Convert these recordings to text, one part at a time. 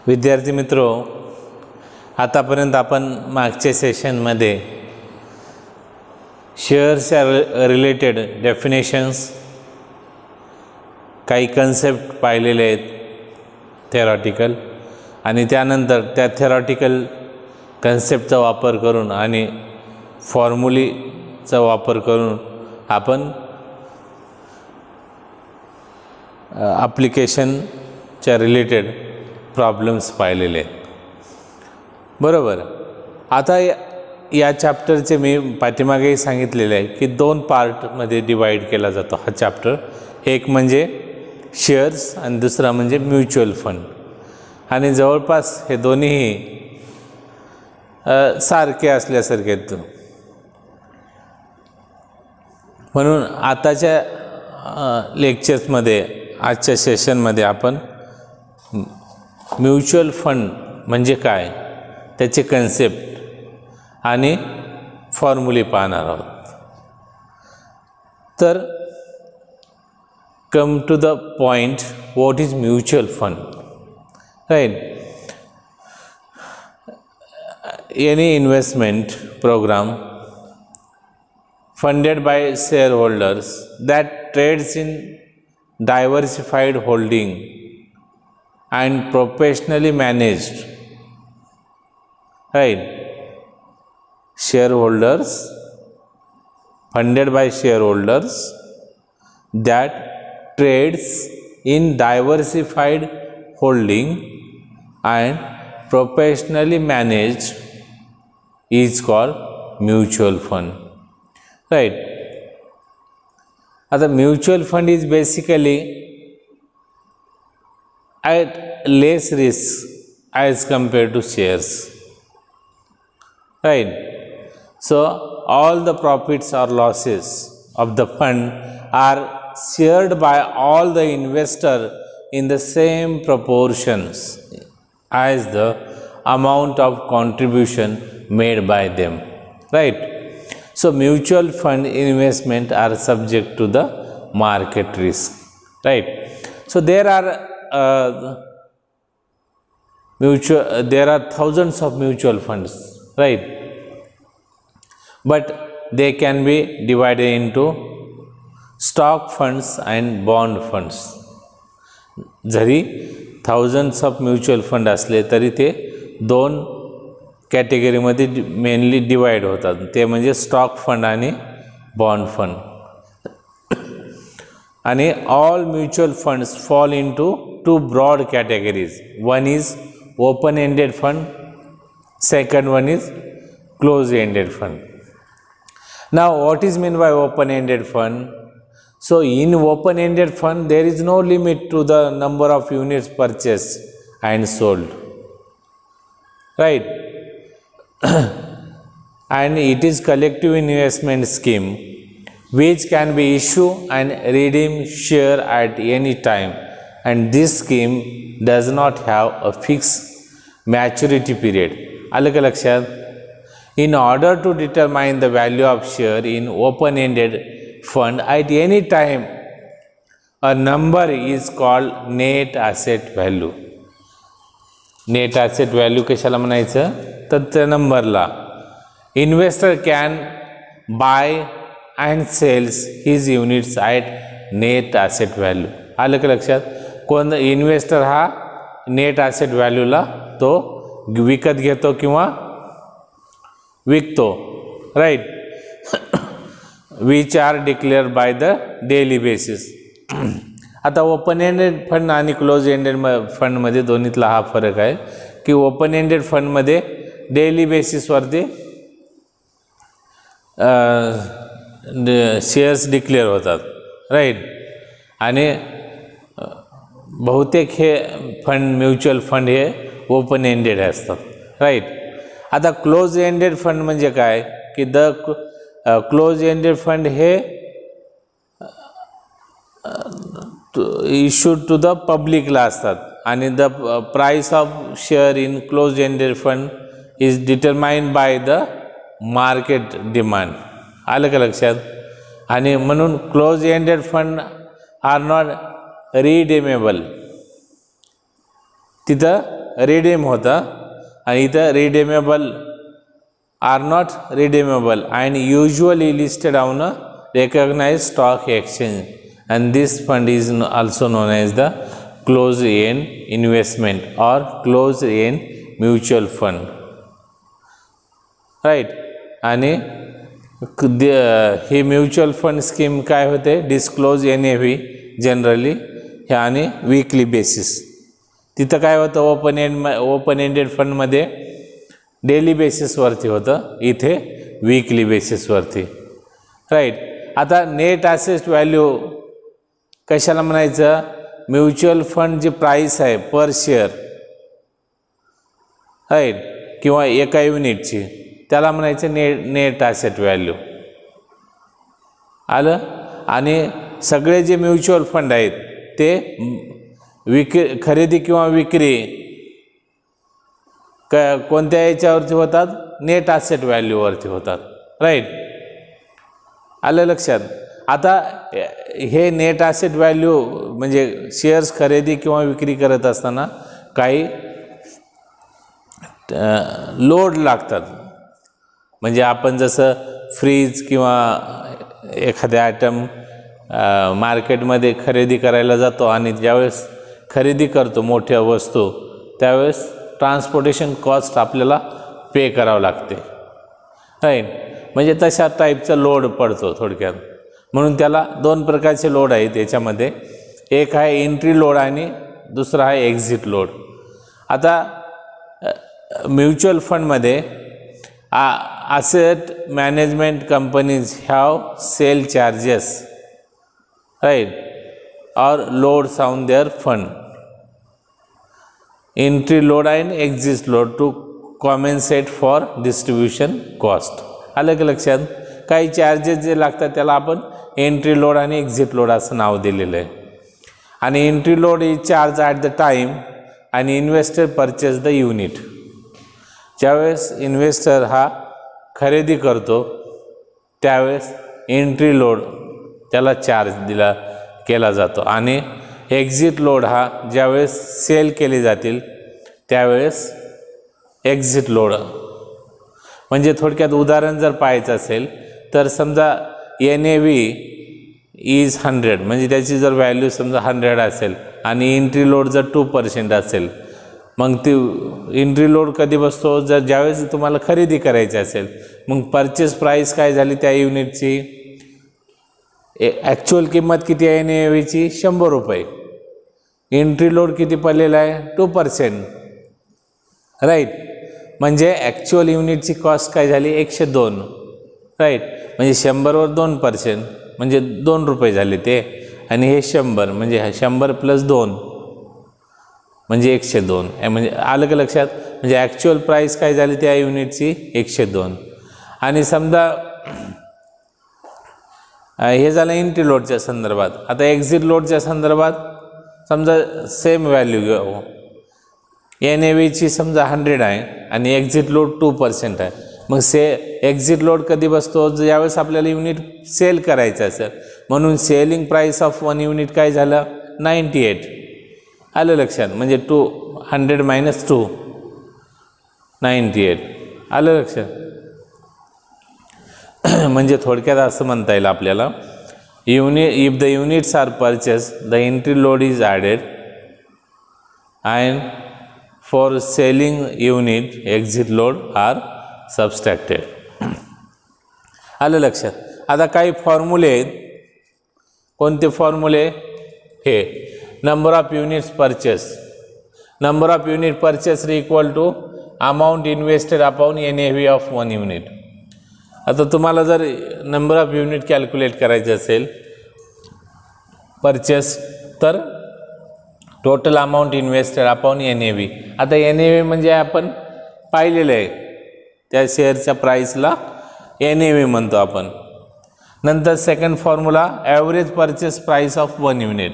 विद्यार्थी मित्रो, आतापर्यंत आपण मागच्या सेशनमध्ये शेअर्सच्या रिलेटेड डेफिनेशन्स, काही कन्सेप्ट पाहिलेले आहेत थेरॉटिकल, आणि त्यानंतर त्या थेरॉटिकल कन्सेप्टचा वापर करून आणि फॉर्म्युलीचा वापर करून आपण ॲप्लिकेशनच्या रिलेटेड प्रॉब्लेम्स पाहिलेले आहेत. बरोबर. आता या चॅप्टरचे मी पाठीमागेही सांगितलेले आहे की 2 पार्टमध्ये डिवाइड केला जातो हा चॅप्टर. एक म्हणजे शेअर्स आणि दुसरा म्हणजे म्युच्युअल फंड. आणि जवळपास हे दोन्हीही सारखे असल्यासारखे आहेत. म्हणून आताच्या लेक्चर्समध्ये, आजच्या सेशनमध्ये आपण म्युच्युअल फंड म्हणजे काय, त्याचे कन्सेप्ट आणि फॉर्म्युले पाहणार आहोत. तर come to the point, what is mutual fund, right. Any investment program funded by shareholders that trades in diversified holding and professionally managed, right. Shareholders, funded by shareholders that trades in diversified holding and professionally managed is called mutual fund, right. Now, mutual fund is basically at less risk as compared to shares, right. So all the profits or losses of the fund are shared by all the investors in the same proportions as the amount of contribution made by them, right. So mutual fund investment are subject to the market risk, right. So there are thousands of mutual funds, right. But they can be divided into stock funds and bond funds. जरी thousands of mutual fund असले तरी ते 2 कॅटेगरीमध्ये mainly divide होतात. ते म्हणजे stock fund आणि bond fund. आणि all mutual funds fall into 2 broad categories. One is open ended fund, second one is close ended fund. Now what is mean by open ended fund? So in open ended fund there is no limit to the number of units purchased and sold, right. And it is collective investment scheme which can be issue and redeem share at any time, and this scheme does not have a fixed maturity period. अलग लक्षात. In order to determine the value of share in open ended fund at any time, a number is called net asset value. Net asset value कशाला म्हणायचं? तर त्या नंबरला investor can buy and sells his units at net asset value. आलं का लक्षात? कोण investor हा नेट ॲसेट व्हॅल्यूला तो विकत घेतो किंवा विकतो, right. Which are declare by the daily basis. आता ओपन एंडेड फंड आणि क्लोज एंडेड फंडमध्ये दोन्हीतला हा फरक आहे की ओपन एंडेड फंडमध्ये डेली बेसिसवरती शेअर्स डिक्लेअर होतात, राईट. आणि बहुतेक हे फंड, म्युच्युअल फंड हे ओपन एंडेड असतात, राईट. आता क्लोज एंडेड फंड म्हणजे काय की क्लोज एंडेड फंड हे इश्यूड टू द पब्लिकला असतात आणि the price of share in close ended fund is determined by the market demand. आलं का लक्षात? आणि म्हणून close ended fund are not redeemable. तिथं रिडीम होतं आणि इथं redeemable are not redeemable and usually listed on a recognized stock exchange, and this fund is also known as the closed end investment or closed end mutual fund, right? आणि हे mutual fund scheme काय होते, disclose NAV generally हे आणि weekly basis. तिथं काय होतं, open ended फंडमध्ये डेली बेसिसवरती होतं, इथे वीकली बेसिसवरती, राईट? आता नेट ॲसेट व्हॅल्यू कशाला म्हणायचं, म्युच्युअल फंड जी प्राईस आहे पर शेअर, राईट, किंवा एका युनिटची, त्याला म्हणायचं नेट ॲसेट व्हॅल्यू. आलं? आणि सगळे जे म्युच्युअल फंड आहेत ते खरेदी किंवा विक्री कोणत्या याच्यावरती होतात, नेट ॲसेट व्हॅल्यूवरती होतात, राईट? आलं लक्षात? आता हे नेट ॲसेट व्हॅल्यू म्हणजे शेअर्स खरेदी किंवा विक्री करत असताना काही लोड लागतात. म्हणजे आपण जसं फ्रीज किंवा एखाद्या आयटम मार्केटमध्ये खरेदी करायला जातो आणि ज्यावेळेस खरेदी करतो मोठ्या वस्तू, त्यावेळेस ट्रान्सपोर्टेशन कॉस्ट आपल्याला पे करावं लागते, राईट? म्हणजे तशा टाईपचा लोड पडतो थोडक्यात. म्हणून त्याला दोन प्रकारचे लोड आहेत याच्यामध्ये, एक आहे एंट्री लोड आणि दुसरा आहे एक्झिट लोड. आता म्युच्युअल फंडमध्ये asset management companies have sale charges, right, or loads on their fund, entry load and exit load to compensate for distribution cost. अलग लक्षात? काही चार्जेस जे लागतात त्याला आपण एंट्री लोड आणि एक्झिट लोड असं नाव दिलेलं आहे. आणि entry load is charge at the time आणि इन्व्हेस्टर परचेस द युनिट. ज्यावेळेस इन्व्हेस्टर हा खरेदी करतो त्यावेळेस एंट्री लोड त्याला चार्ज केला जातो आणि एक्झिट लोड हा ज्यावेळेस सेल केले जातील त्यावेळेस एक्झिट लोड. म्हणजे थोडक्यात उदाहरण जर पाहायचं असेल तर समजा NAV इज 100, म्हणजे त्याची जर व्हॅल्यू समजा 100 असेल आणि एंट्री लोड जर 2% असेल, मग ती एंट्री लोड कधी बसतो, जर ज्यावेळेस तुम्हाला खरेदी करायची असेल. मग परचेस प्राईस काय झाली त्या युनिटची, ॲक्च्युअल किंमत किती आहे NAVची, 100 रुपये. एंट्री लोड किती पडलेला आहे, 2%, राईट? म्हणजे ॲक्च्युअल युनिटची कॉस्ट काय झाली, 102, राईट? म्हणजे 100वर 2% म्हणजे 2 रुपये झाले ते, आणि हे 100 म्हणजे 100 + 2 म्हणजे 102. म्हणजे आलं का लक्षात? म्हणजे ॲक्च्युअल प्राईस काय झाली त्या युनिटची, 102. आणि समजा हे झालं एंट्री लोडच्या संदर्भात. आता एक्झिट लोडच्या संदर्भात समजा सेम व्हॅल्यू घेऊ, NAVची समजा 100 आहे आणि एक्झिट लोड 2% आहे. मग एक्झिट लोड कधी बसतो, ज्यावेळेस आपल्याला युनिट सेल करायचं असेल. म्हणून सेलिंग प्राईस ऑफ 1 युनिट काय झालं, 98. आलं लक्षात? म्हणजे 200 - 2 98. आलं लक्षात? म्हणजे थोडक्यात असं म्हणता येईल आपल्याला, if the units are purchase the entry load is added and for selling unit exit load are subtracted. आलं लक्षात? आता काही फॉर्म्युले आहेत. कोणते फॉर्म्युले? हे number of units purchase. Number of unit purchase equal to amount invested upon NAV of 1 unit. आता तुम्हाला जर नंबर ऑफ युनिट कॅल्क्युलेट करायचे असेल परचेस, तर total amount invested upon NAV. आता NAV म्हणजे आपण पाहिलेलं आहे, त्या शेअरच्या प्राईसला NAV म्हणतो आपण. नंतर second formula average purchase price of 1 unit.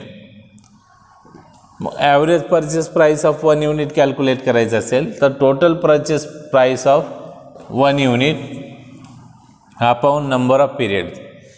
Average purchase price of 1 unit calculate करायचं असेल तर total purchase price of 1 unit upon number of period.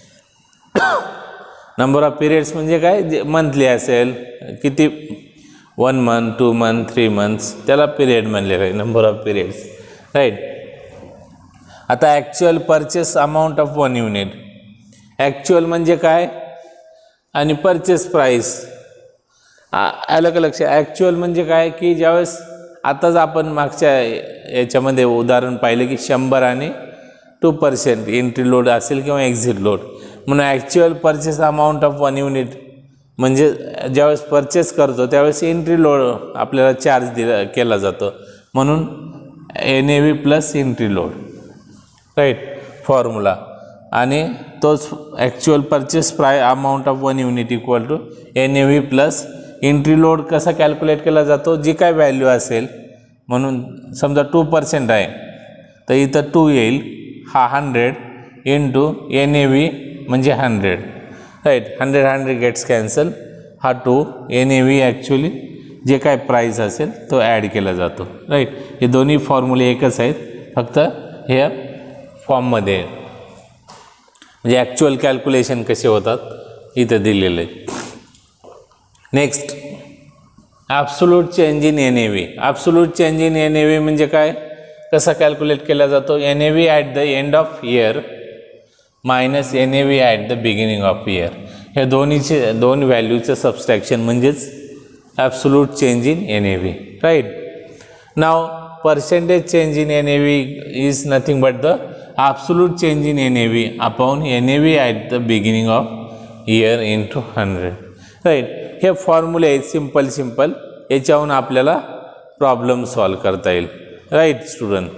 Number of periods म्हणजे काय, जे मंथली असेल, किती 1 month, 2 month, 3 months, त्याला पिरियड म्हणलेलं आहे, नंबर ऑफ पिरियड्स, राईट. आता actual purchase amount of 1 unit, actual म्हणजे काय आणि परचेस प्राईस अलग लक्ष. ॲक्च्युअल म्हणजे काय की ज्यावेळेस आताच आपण मागच्या याच्यामध्ये उदाहरण पाहिलं की 100 आणि 2% एंट्री लोड असेल किंवा एक्झिट लोड, म्हणून actual purchase amount of 1 unit म्हणजे ज्यावेळेस परचेस करतो त्यावेळेस एंट्री लोड आपल्याला चार्ज केला जातो, म्हणून NAV plus entry load, right, formula. आणि तोच actual purchase amount of 1 unit equal to NAV plus entry load. कसा कॅल्क्युलेट केला जातो, जी काय व्हॅल्यू असेल, म्हणून समजा 2% आहे तर इथं 2 येईल, हा 100 इंटू NAV म्हणजे 100, राईट. 100 गेट्स कॅन्सल, हा 2 NAV ॲक्च्युली जे काय प्राईस असेल तो ॲड केला जातो, राईट. हे दोन्ही फॉर्म्युले एकच आहेत, फक्त हे फॉर्ममध्ये आहे. म्हणजे ॲक्च्युअल कॅल्क्युलेशन कसे होतात इथं दिलेलं आहे. Next, absolute change in NAV. Absolute change in NAV म्हणजे काय, कसा कॅल्क्युलेट केला जातो, NAV at the end of year minus NAV at the beginning of year. हे दोन व्हॅल्यूचं सबस्ट्रॅक्शन म्हणजेच absolute change in NAV, right. नाव percentage change in NAV is nothing but the absolute change in NAV upon NAV at the beginning of year into 100, right. हे फॉर्म्युले आहेत simple, याच्याहून आपल्याला problem solve करता येईल, राईट स्टुडंट.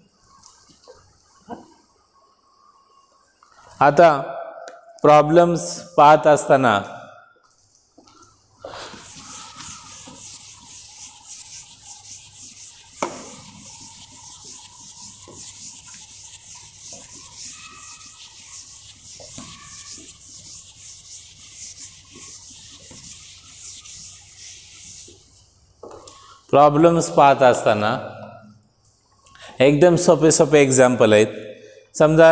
आता problems पाहत असताना एकदम सोपे एक्झाम्पल आहेत. समजा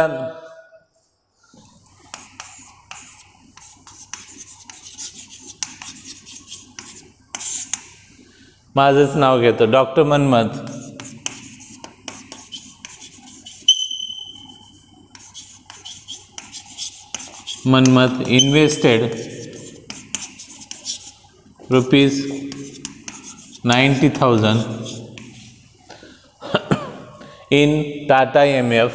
माझंच नाव घेतो, doctor Manmat. Invested rupees 90,000 in Tata MF,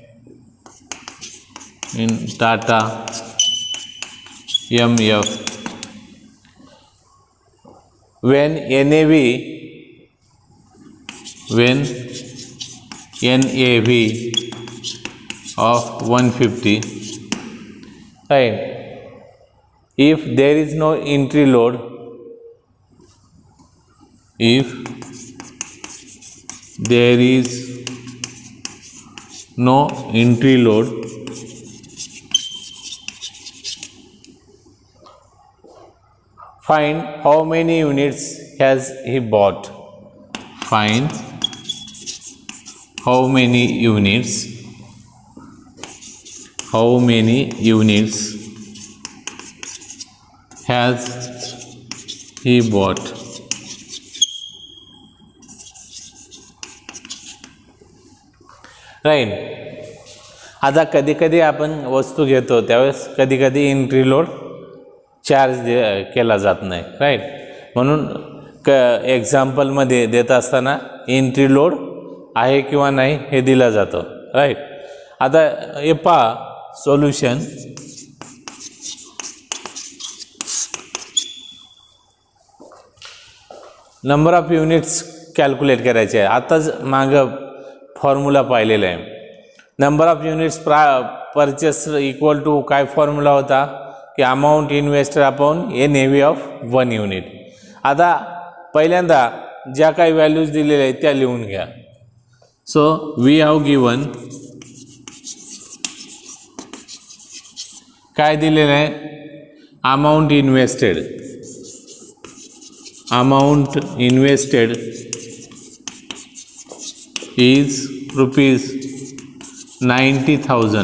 when NAV of 150, right. If there is no entry load, if there is no entry load, find how many units has he bought. Find how many units has he bought. Right. आता कधी आपण वस्तू घेतो त्यावेळेस कधी entry load charge केला जात नाही, राईट. म्हणून एक्झाम्पलमध्ये देत असताना एंट्री लोड आहे किंवा नाही हे दिलं जातं, राईट. आता हे पहा solution. Number of units calculate करायचे आहे. आताच मागं फॉर्म्युला पाहिलेला आहे. Number of units purchase equal to काय फॉर्म्युला होता की amount invested upon NAV of 1 unit. आता पहिल्यांदा ज्या काही व्हॅल्यूज दिलेल्या आहेत त्या लिहून घ्या. सो वी हॅव गिवन काय दिलेलं आहे, amount invested is rupees 90,000,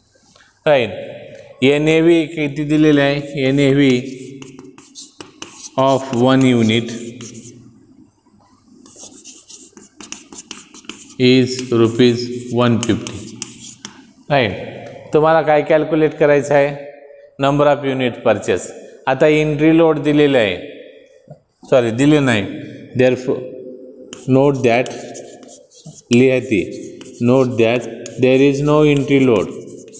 right. NAV किती दिलेले आहे, NAV of 1 unit is rupees 150. Right. तुम्हाला काय कॅल्क्युलेट करायचं आहे? Number of unit purchase. आता एंट्री लोड दिलेलं आहे, सॉरी दिले नाही, देअरफॉर नोट दॅट, लिहिती, note that there is no entry load,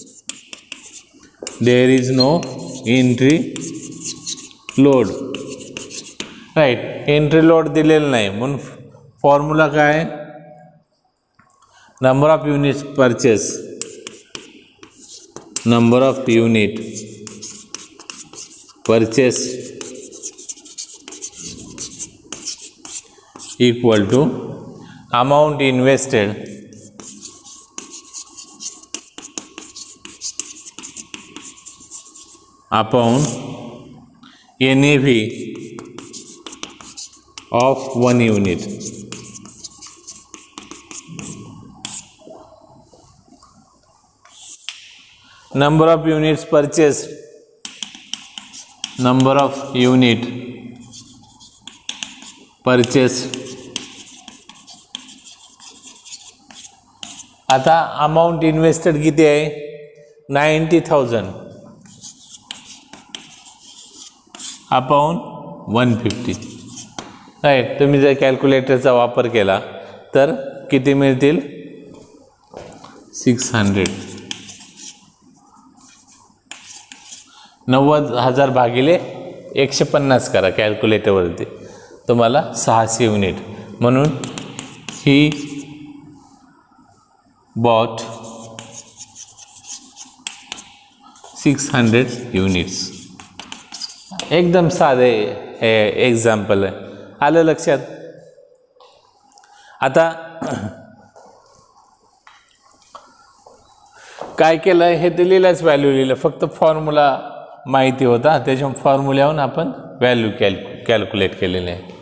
there is no entry load. Right. Entry load दिलेलं नाही म्हणून फॉर्म्युला काय? Number of units purchase, number of unit purchase equal to amount invested upon NAV of 1 unit. Number of units purchased, number of unit purchased. आता amount invested किती आहे? 90,000 upon 150. Right. तुम्ही जर कॅल्क्युलेटरचा वापर केला तर किती मिळतील? 600. 90,000 भागिले 150 करा कॅल्क्युलेटरवरती, तुम्हाला 600 युनिट. म्हणून ही बॉट 600 युनिट्स. एकदम साधे हे एक्झाम्पल आहे. आलं लक्षात? आता काय केलं हे दिलेलंच व्हॅल्यू लिहिलं, फक्त फॉर्म्युला माहिती होता, त्याच्या फॉर्म्युल्यावरून आपण व्हॅल्यू कॅल्क्युलेट केलेले आहे.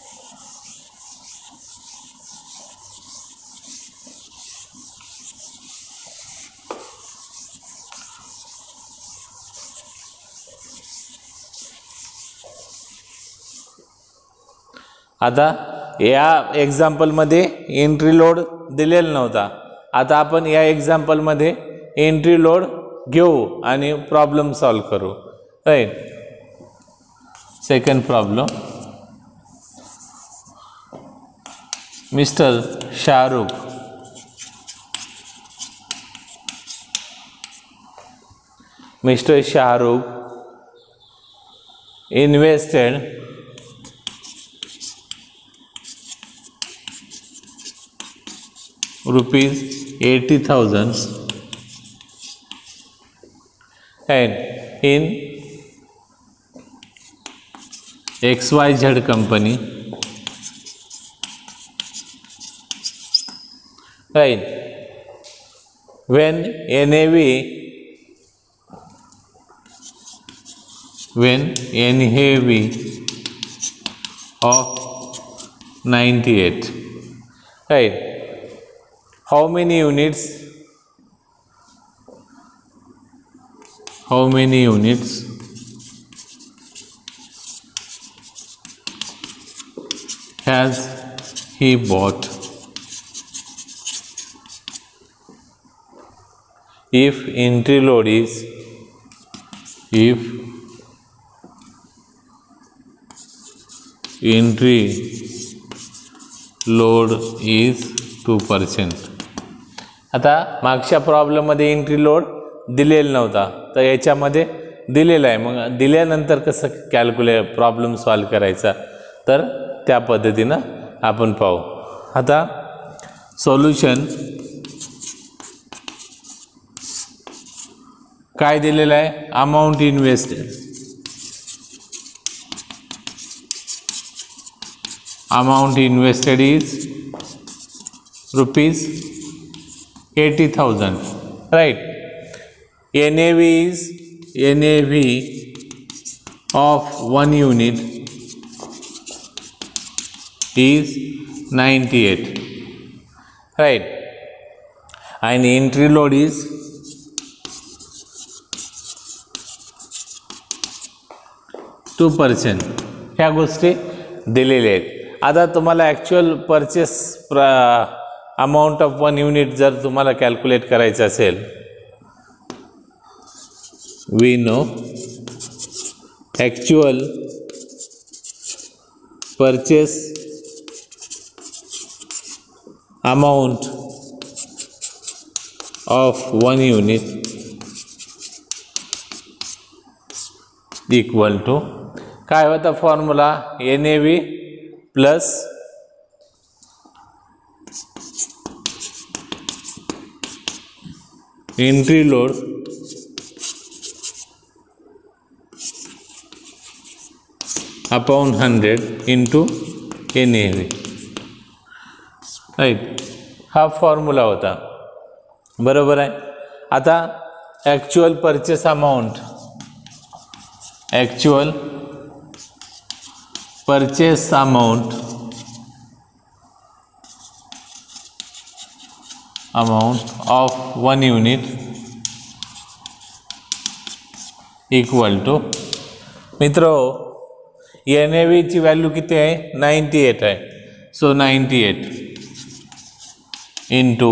आता या एक्झाम्पलमध्ये एंट्री लोड दिलेला नव्हता. आता आपण या एक्झाम्पलमध्ये एंट्री लोड घेऊ आणि प्रॉब्लेम सॉल्व करू. Right. Second problem. Mister Shahrukh invested rupees 80,000 and in XYZ company, right? When NAV of 98, right? How many units has he bought? If entry load is 2%. आता मागच्या प्रॉब्लेममध्ये एंट्री लोड दिलेला नव्हता, तर याच्यामध्ये दिलेला आहे. मग दिल्यानंतर कसं प्रॉब्लेम सॉल्व करायचा, तर त्या पद्धतीनं आपण पाहू. आता सोल्युशन काय दिलेलं आहे? Amount invested is rupees 80,000, right? NAV of 1 unit is 98, right? And entry load is 2%. ह्या गोष्टी दिलेल्या आहेत. आता तुम्हाला actual purchase amount of 1 unit जर तुम्हाला कॅल्क्युलेट करायचं असेल, we know actual purchase amount of 1 unit equal to काय होता formula, NAV plus entry load upon 100 into NAV, right. हा फॉर्म्युला होता, बरोबर आहे. आता actual purchase amount, actual purchase amount of 1 unit equal to, मित्रो NAV ची व्हॅल्यू किती आहे, 98 आहे. So 98 into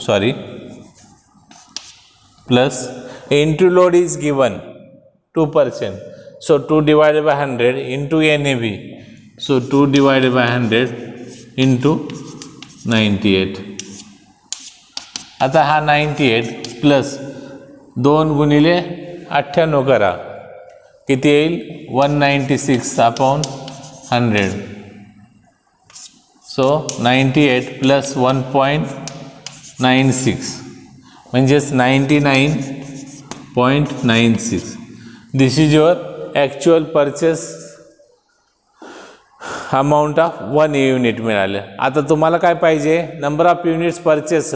plus entry load is given 2%. So 2 divided by 100 into NAV. So 2 divided by 100 into 98. आता हा 98 प्लस 2 गुणिले 98 करा, किती येईल 196 अपॉन 100. सो 98 प्लस 1.96 म्हणजेच 99.96. This is your actual purchase amount of 1 unit मिळाले. आता तुम्हाला काय पाहिजे, number of units purchase.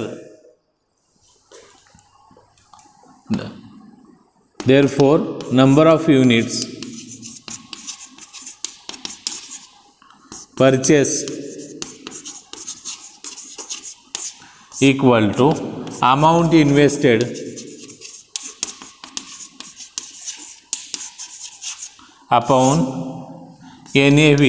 Therefore number of units purchase equal to amount invested upon NAV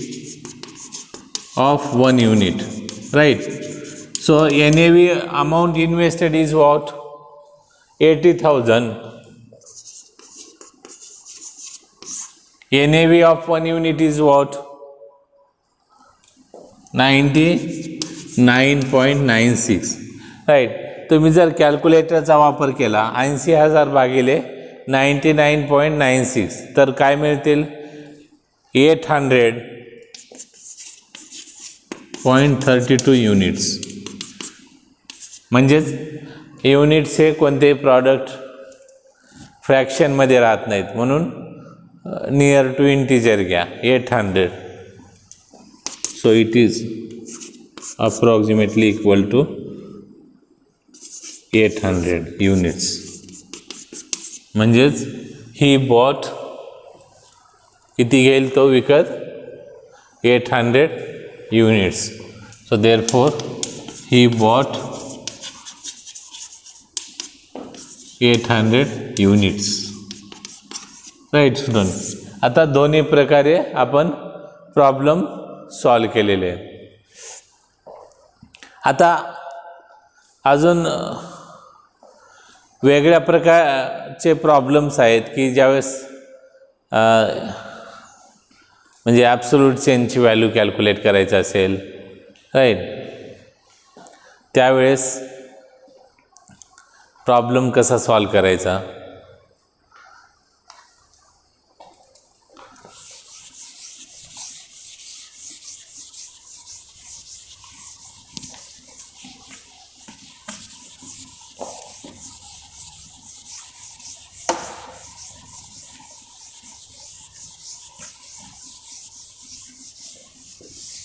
of 1 unit, right? So NAV amount invested is what, 80,000. NAV of 1 unit is what, 99.96, right? तुम्ही जर कॅल्क्युलेटरचा वापर केला 80,000 भागिले 99.96 तर काय मिळतील, 800.32 युनिट्स. म्हणजेच units हे कोणतेही प्रॉडक्ट फ्रॅक्शनमध्ये राहत नाहीत, म्हणून नियर टू इंटिजर घ्या 800. So it is approximately equal to 800 units. म्हणजेच ही बॉट किती घेईल तो विकत, 800 units. So therefore he bought 800 units, right student. आता दोन्ही प्रकारे आपण प्रॉब्लेम सॉल्व केलेले आहेत. आता अजून वेगळ्या प्रकारचे प्रॉब्लेम्स आहेत की ज्यावेळेस म्हणजे ॲब्सोल्यूट चेनची व्हॅल्यू कॅल्क्युलेट करायचं असेल, राईट, त्यावेळेस प्रॉब्लेम कसा सॉल्व करायचा.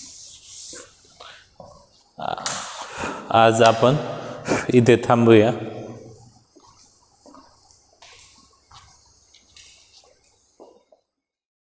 आज आपण इथे थांबूया.